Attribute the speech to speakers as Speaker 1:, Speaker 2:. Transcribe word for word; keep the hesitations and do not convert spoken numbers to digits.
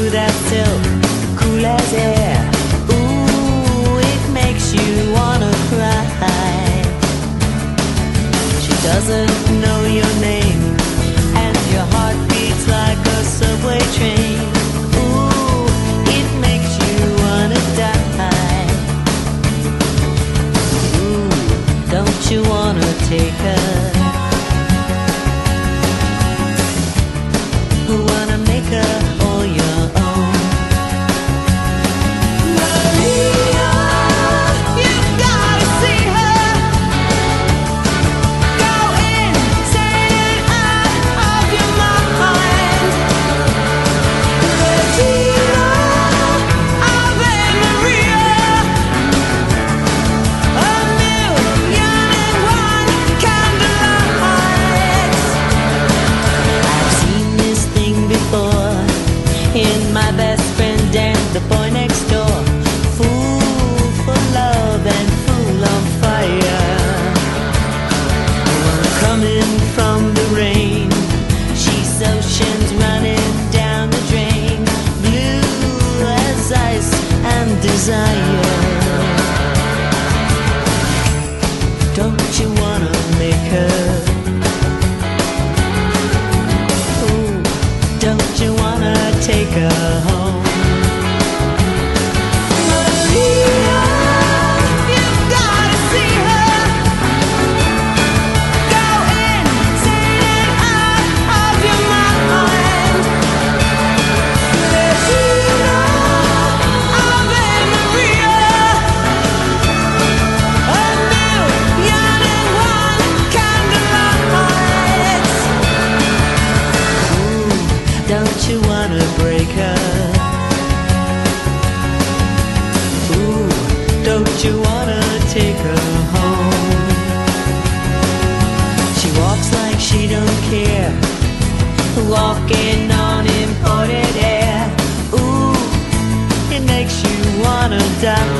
Speaker 1: smooth as silk, cool as air. Ooh, it makes you wanna cry. She doesn't know your name, and your heart beats like a subway train. Ooh, it makes you wanna die. Ooh, don't you wanna take her? Who wanna make her all your own? Maria, you've gotta see her. Go insane and out of your mind. Regina, Ave Maria, a million and one candlelights. I've seen this thing before in my best friend and the boy next door. Fool for love and fool on fire. One coming from the rain, she's oceans running down the drain. Blue as ice and desire. Don't you wanna make her? Ooh, don't you wanna take her home? Maria, you've gotta see her. Go insane and out of your mind. Regina, Ave Maria, a million and one candlelights. Ooh, don't you wanna break her? Ooh, don't you wanna take her home? She walks like she don't care, walking on imported air. Ooh, it makes you wanna die.